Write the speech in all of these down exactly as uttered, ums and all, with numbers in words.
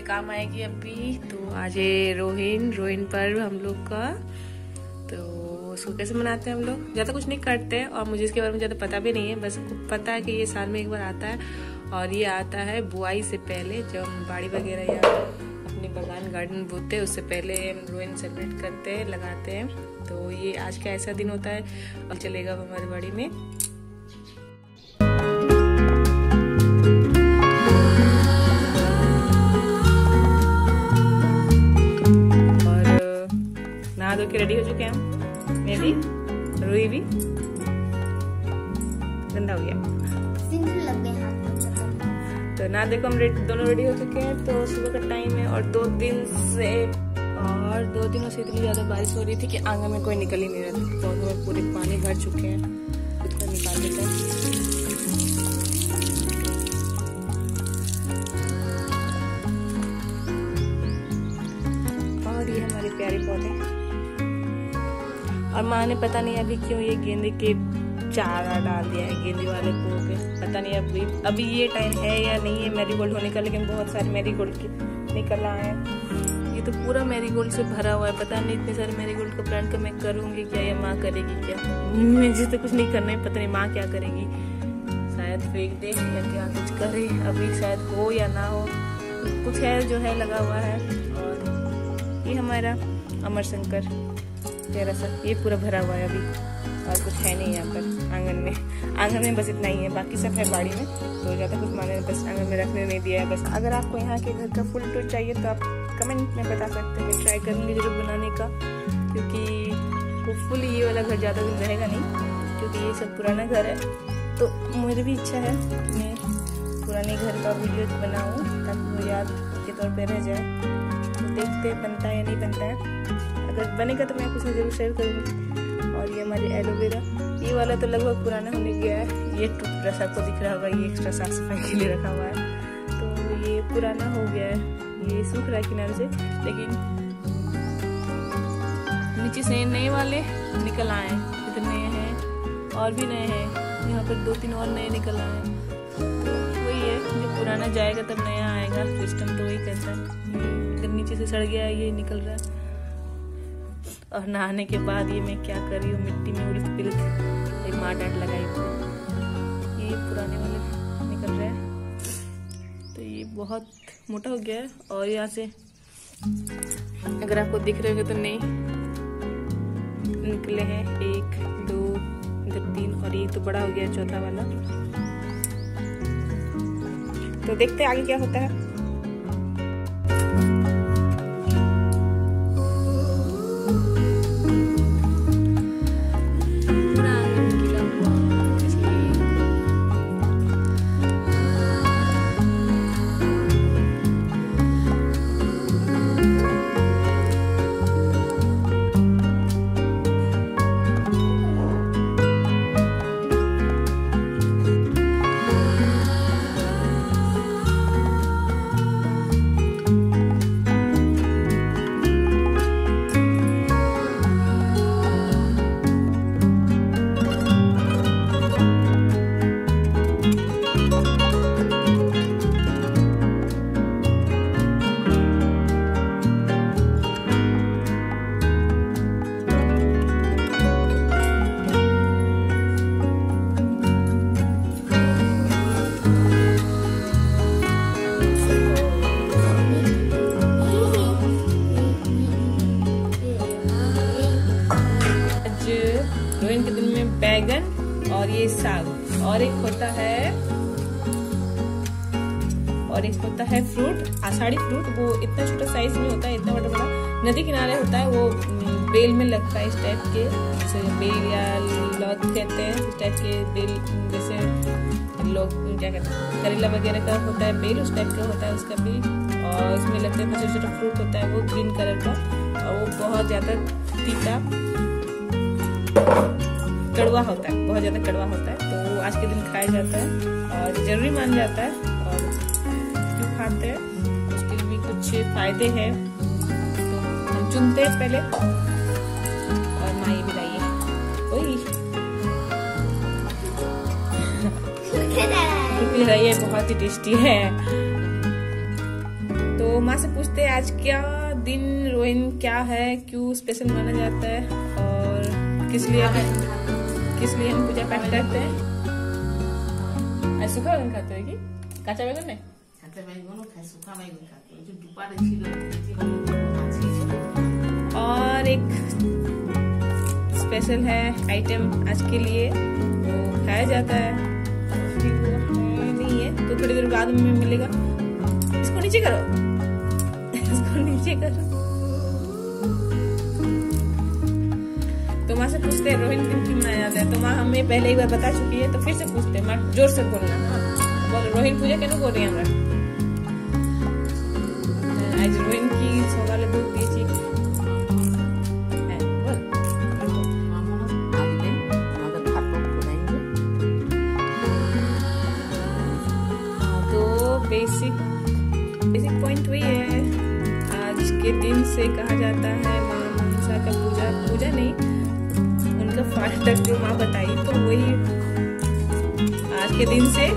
काम आएगी अभी। तो आज है रोहिन रोहिन पर्व हम लोग का। तो उसको कैसे मनाते हैं हम लोग, ज़्यादा कुछ नहीं करते और मुझे इसके बारे में ज़्यादा पता भी नहीं है। बस पता है कि ये साल में एक बार आता है और ये आता है बुआई से पहले, जब हम बाड़ी वगैरह या अपने बागान गार्डन बोते हैं उससे पहले हम रोहिन सेलिब्रेट करते हैं, लगाते हैं। तो ये आज का ऐसा दिन होता है और चलेगा हमारी बाड़ी में। नहा धो के रेडी हो चुके हैं हम, मैं भी, रूही भी। गंदा हो गया लग गए हाथ। तो ना देखो हम रेड, दोनों रेडी हो चुके हैं। तो सुबह का टाइम है और दो दिन से और दो दिनों से इतनी ज्यादा बारिश हो रही थी कि आंगन में कोई निकल ही नहीं रहा था। पौधों में पूरे पानी भर चुके हैं, खुद को निकाल देते हैं। और ये हमारे प्यारे पौधे। और माँ ने पता नहीं अभी क्यों ये गेंदे के चारा डाल दिया है, गेंदे वाले फूल के। पता नहीं अभी अभी ये टाइम है या नहीं है मैरीगोल्ड होने का, लेकिन बहुत सारे मैरीगोल्ड के निकल आए हैं। ये तो पूरा मैरीगोल्ड से भरा हुआ है। पता नहीं इतने सारे मैरीगोल्ड का प्लांट का मैं करूँगी क्या या माँ करेगी क्या। मुझे तो कुछ नहीं करना है, पता नहीं माँ क्या करेगी। शायद फेंक दे या क्या कुछ करे, अभी शायद हो या ना हो। कुछ है जो है लगा हुआ है। और ये हमारा अमर शंकर प्यारा सा, ये पूरा भरा हुआ है अभी और कुछ है नहीं यहाँ पर आंगन में। आंगन में बस इतना ही है, बाकी सब है बाड़ी में। तो ज़्यादा कुछ माने बस आंगन में रखने नहीं दिया है बस। अगर आपको यहाँ के घर का फुल टूर चाहिए तो आप कमेंट में बता सकते हैं, ट्राई करूँगी जरूर बनाने का। क्योंकि होपफुली ये वाला घर ज़्यादा दिन रहेगा नहीं, क्योंकि ये सब पुराना घर है। तो मुझे भी इच्छा है कि मैं पुराने घर का वीडियो बनाऊँ ताकि वो याद के तौर पर रह जाए। तो देखते बनता है या नहीं बनता है, अगर बनेगा तो मैं आपके साथ जरूर शेयर करूँगी। और ये हमारे एलोवेरा, ये वाला तो लगभग पुराना होने गया है। ये टूथब्रश आपको दिख रहा होगा, ये एक्स्ट्रा साफ सफाई के लिए रखा हुआ है। तो ये पुराना हो गया है, ये सूख रहा है किनारे से, लेकिन नीचे से नए वाले निकल आए हैं। इतने हैं और भी नए हैं, यहाँ पर दो तीन और नए निकल आए हैं। तो वही है, जो पुराना जाएगा तब नया आएगा, सिस्टम तो वही कहता है। अगर नीचे से सड़ गया है, ये निकल रहा है। और नहाने के बाद ये मैं क्या कर रही हूँ, मिट्टी में उड़द पिलक एक मार डांट लगाई थी, ये पुराने वाले निकल रहे हैं। तो ये बहुत मोटा हो गया है। और यहाँ से अगर आपको दिख रहे हो तो नहीं निकले हैं, एक दो इधर तीन, और ये तो बड़ा हो गया चौथा वाला। तो देखते हैं आगे क्या होता है। रोहिन के दिन में बैगन और ये साग, और एक होता है और एक होता है फ्रूट, आषाढ़ी फ्रूट। वो इतना छोटा साइज में होता है, इतना बड़ा बड़ा, नदी किनारे होता है। वो बेल में लगता है इस टाइप के, जैसे बेल या लौत कहते हैं, इस टाइप के बेल, जैसे लोग क्या कहते हैं करेला वगैरह का होता है बेल, उस टाइप का होता है उसका भी। और इसमें लगता है छोटा छोटा फ्रूट होता है वो ग्रीन कलर का, और वो बहुत ज्यादा तीता कड़वा होता है, बहुत ज्यादा कड़वा होता है। तो आज के दिन खाया जाता है और जरूरी मान जाता है। और क्यों खाते हैं, उसके भी कुछ फायदे हैं। तो हम चुनते हैं पहले, और माँ ये मिलाइए, ये बहुत ही टेस्टी है। तो तो माँ से पूछते हैं आज क्या दिन रोहिन क्या है, क्यों स्पेशल माना जाता है और किस लिए किस लिए हम पूजा पाठ करते हैं। आज सूखा बैगन खाते हैं कि काचा बैगन नहीं? काचा बैगन खाए, सूखा बैगन खाते हैं जो दुपारे छिलो। और एक स्पेशल है आइटम आज के लिए, वो खाया जाता है, वो नहीं है तो थोड़ी देर बाद में मिलेगा। इसको नीचे करो, इसको नीचे करो। तो माँ से पूछते हैं रोहिन दिन क्यों मनाया जाता है, तो माँ हमें पहले एक बार बता चुकी है तो फिर से पूछते हैं। माँ जोर से बोलना, बोलो रोहिन पूजा क्या बोल रही है हमरा। आज रोहिन की सवाल दूध दी चीज बेसिक बेसिक पॉइंट वही है। आज के दिन से कहा जाता है माँ मनसा का पूजा पूजा नहीं उनका फास्टर जो माँ बताई, तो वही आज के दिन से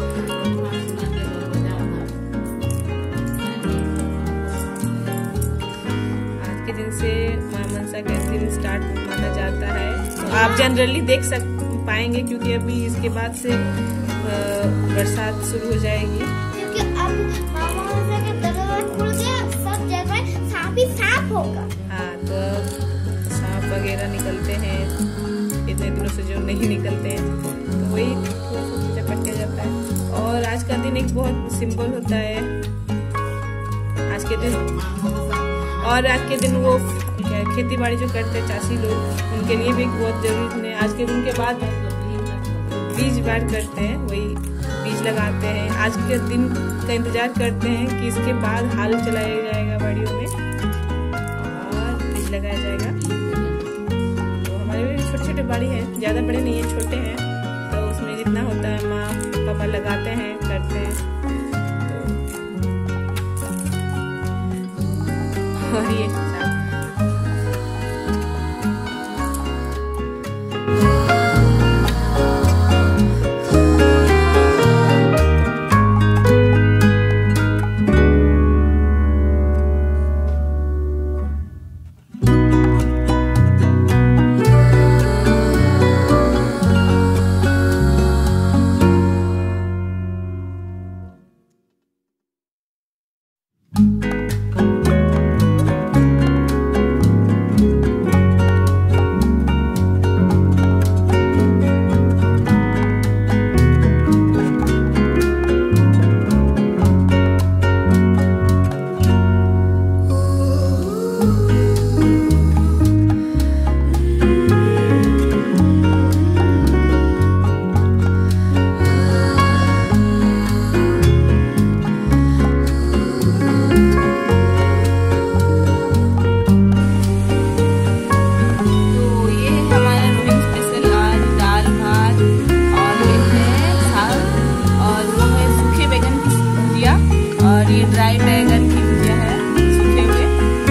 आज के दिन से माँ मनसा का दिन स्टार्ट माना जाता है। तो आप जनरली देख सक पाएंगे क्योंकि अभी इसके बाद से बरसात शुरू हो जाएगी। अब मामा मनसा का दरवाजा खुल गया, सब जगह सांप ही सांप होगा। हाँ, तो सांप वगैरह निकलते हैं इतने दिनों से जो नहीं निकलते हैं, तो वही पूजा पाठ किया जाता है। और आज का दिन एक बहुत सिंपल होता है आज के दिन। और आज के दिन वो खेती बाड़ी जो करते हैं चाची लोग, उनके लिए भी बहुत जरूरी है। आज के दिन के बाद बीज बार करते हैं, वही बीज लगाते हैं। आज के दिन का इंतजार करते हैं कि इसके बाद हाल चलाया जाएगा बाड़ियों में और बीज लगाया जाएगा। तो हमारे भी छोटे छोटे बाड़ी हैं, ज्यादा बड़े नहीं है, छोटे हैं, तो उसमें जितना होता है माँ पापा लगाते हैं, करते हैं। तो और ये ड्राई बैगन की भुजिया है सूखे हुए।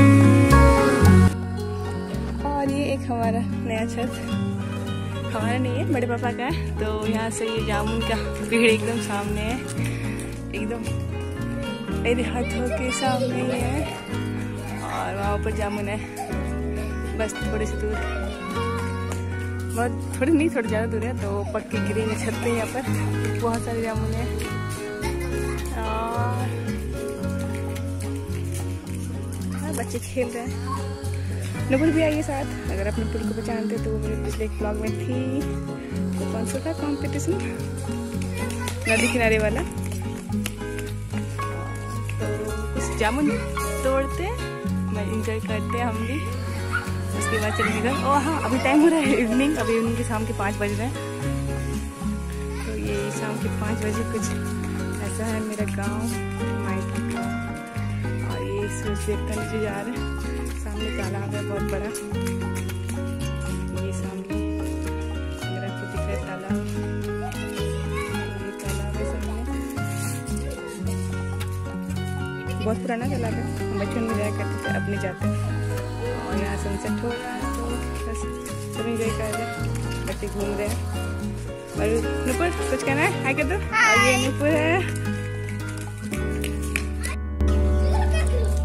और ये एक हमारा नया छत, हमारा नहीं है बड़े पापा का है। तो यहाँ से ये जामुन का पेड़ एकदम सामने है, एकदम मेरे हाथों के सामने ही है। और वहाँ ऊपर जामुन है, बस थोड़े से दूर, बहुत थोड़ी नहीं थोड़ी ज़्यादा दूर है। तो पक्के गिरेंगे छत पे, यहाँ पर बहुत सारे जामुन है। और बच्चे खेल रहे हैं। नकुल भी आई है साथ। अगर अपने पुल को पहचानते तो वो मेरे पिछले एक ब्लॉग में थी। तो कौन सा था कॉम्पिटिशन, नदी किनारे वाला। तो कुछ जामुन तोड़ते मैं इंजॉय करते हैं हम भी। उसके बाद चलेंगे घर। ओ हाँ, अभी टाइम हो रहा है इवनिंग, अभी इवनिंग के शाम के पाँच बज रहे हैं। तो ये शाम के पाँच बजे कुछ ऐसा है मेरा गाँव, माइक का। और ये सूरज देखता नीचे जा रहे हैं, सामने तालाब है बहुत बड़ा। ये सामने अगर आपको दिख रहा है तालाब, ये तालाब है सामने, बहुत पुराना तालाब है। हम बचपन में जाया करते थे, अब नहीं जाते। और यहाँ सनसेट हो रहा है तो बस सब इंजॉय कर रहे हैं, बच्चे घूम रहे हैं। और नुपुर कुछ कहना है? हाय कर दो। और ये नुपुर है।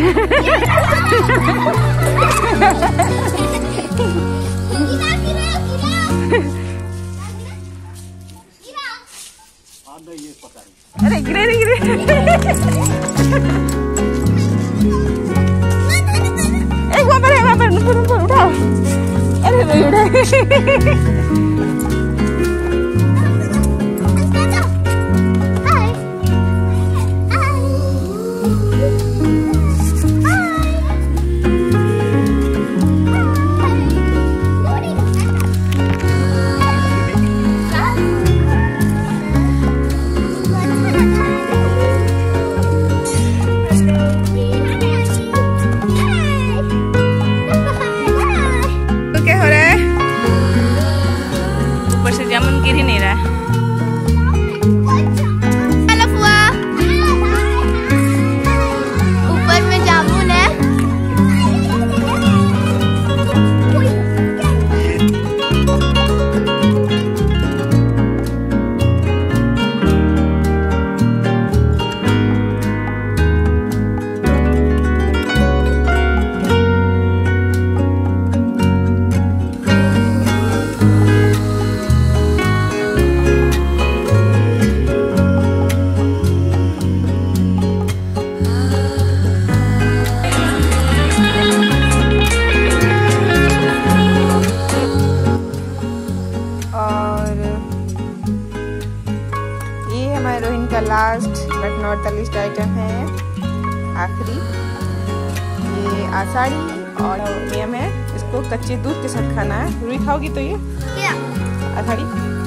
अरे गिरे रे गिरे। एक वहाँ पर है, वहाँ पर ऊपर ऊपर उठाओ। अरे नहीं उठा। जामुन गिर ही नहीं रहा है। हेलो फुआ, ऊपर में जामुन है। रोहिणी का last but not the least item है आखिरी, ये आषाढ़ी और नियम है, इसको कच्चे दूध के साथ खाना है। रुई खाओगी तो ये क्या आषाढ़ी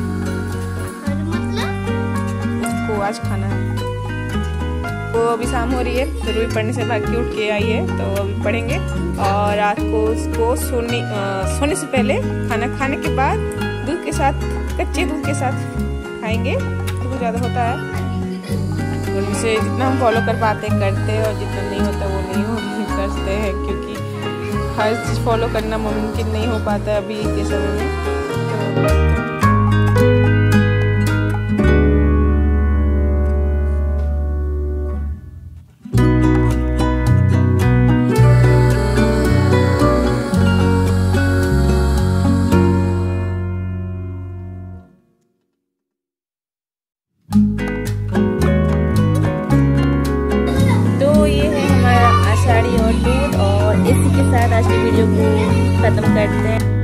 मतलब इसको आज खाना है। तो अभी शाम हो रही है, तो रुई पढ़ने से भाग के उठ के आई है, तो अभी पढ़ेंगे और रात को उसको सोने आ, सोने से पहले खाना खाने के बाद दूध के साथ, कच्चे दूध के साथ खाएंगे तो ज़्यादा होता है। उनसे जितना हम फॉलो कर पाते हैं करते हैं, और जितना नहीं होता वो नहीं हो करते हैं, क्योंकि हर चीज़ फॉलो करना मुमकिन नहीं हो पाता अभी के समय में। और दूध, और इसी के साथ आज की वीडियो को खत्म करते हैं।